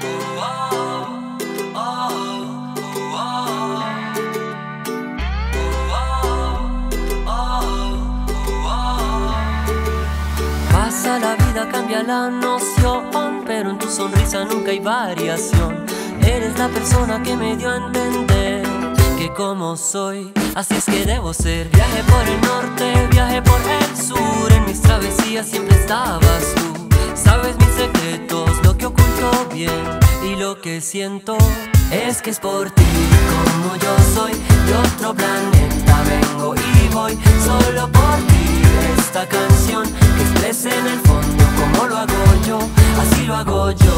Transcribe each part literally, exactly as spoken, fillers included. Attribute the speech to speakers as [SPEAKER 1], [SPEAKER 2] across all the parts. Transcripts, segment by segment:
[SPEAKER 1] Pasa la vida, cambia la noción, pero en tu sonrisa nunca hay variación. Eres la persona que me dio a entender que como soy, así es que debo ser. Viaje por el norte, viaje por el sur, en mis travesías siempre estabas tú. Sabes mis secretos, lo que oculto bien y lo que siento es que es por ti. Como yo soy de otro planeta, vengo y voy solo por ti. Esta canción que expresa en el fondo como lo hago yo, así lo hago yo.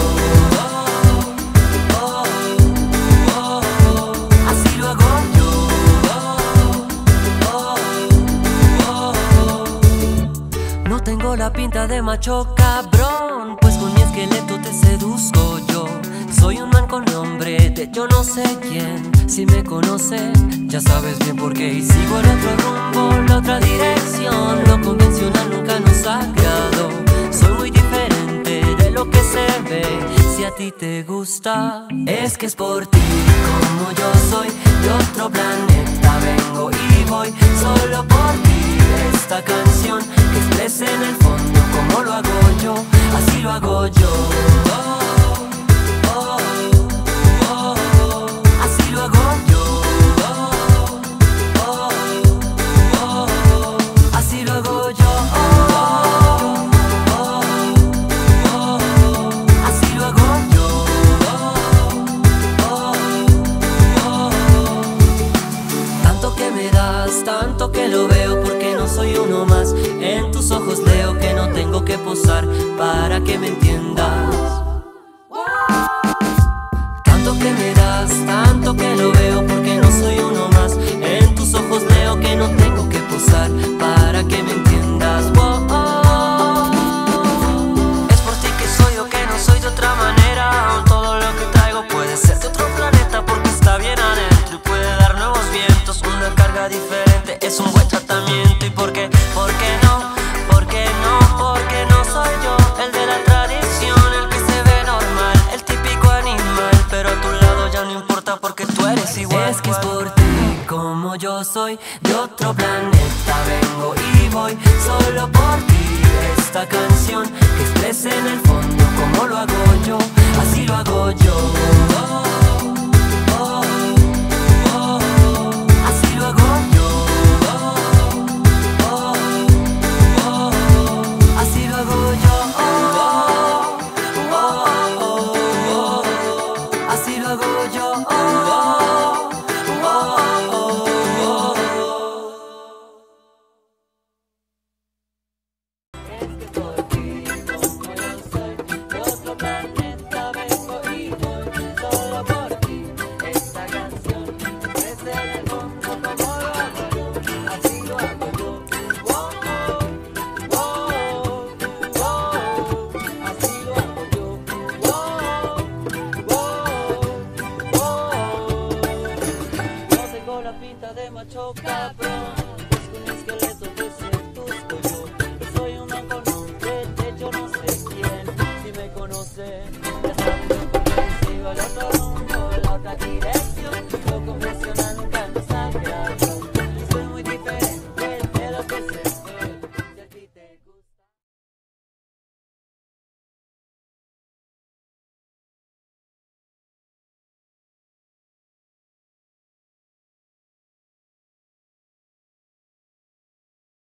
[SPEAKER 1] Oh, oh, oh, oh, así lo hago yo. Oh, oh, oh, oh. No tengo la pinta de macho cabrón, pues con mi esqueleto te seduzco yo. Soy un man con nombre de yo no sé quién. Si me conocen, ya sabes bien por qué. Y sigo el otro rumbo, la otra dirección. Lo convencional nunca nos agradó. Soy muy diferente de lo que se ve. Si a ti te gusta, es que es por ti. Como yo soy de otro planeta, vengo y voy solo por ti. Esta canción que expresa en el fondo como lo hago yo, así lo hago yo. Oh, oh, oh, oh, así lo hago yo. Oh, oh, oh, oh, así lo hago yo. Oh, oh, oh, oh, así lo hago yo. Oh, oh, oh. Tanto que me das, tanto que lo veo, porque no soy uno más. En tus ojos leo que no tengo que posar para que me entiendas. Tanto que me das, tanto que lo veo, porque no soy uno más. En tus ojos leo que no tengo que posar para que me entiendas. Oh, oh. Es por ti que soy yo, que no soy de otra manera. Todo lo que traigo puede ser de otro planeta, porque está bien adentro y puede dar nuevos vientos. Una carga diferente es un buen tratamiento. ¿Y por qué? ¿Por qué no? ¿Por qué no? Porque no soy yo el de la tradición, el que se ve normal, el típico animal. Pero a tu lado ya no importa porque tú eres igual. Es que es por ti, como yo soy de otro planeta, vengo y voy solo por ti. Esta canción que expresa en el fondo como lo hago yo, así lo hago yo. Oh, oh, oh, oh, así lo hago yo. Oh, oh, oh, así lo hago yo. Oh, oh, oh, oh, así lo hago yo. Oh, oh, oh, oh. Es que por ti, como yo soy de otro planeta, vengo y voy solo por ti. Esta canción crece en el fondo como lo hago yo, así lo hago yo. Oh, oh, oh, oh, así lo hago yo. Oh, oh, oh. No tengo la pinta de macho cabrón, pues con mi esqueleto te seduzco yo. Yo soy un man con nombre de yo no sé quién. Si me conocen, ya saben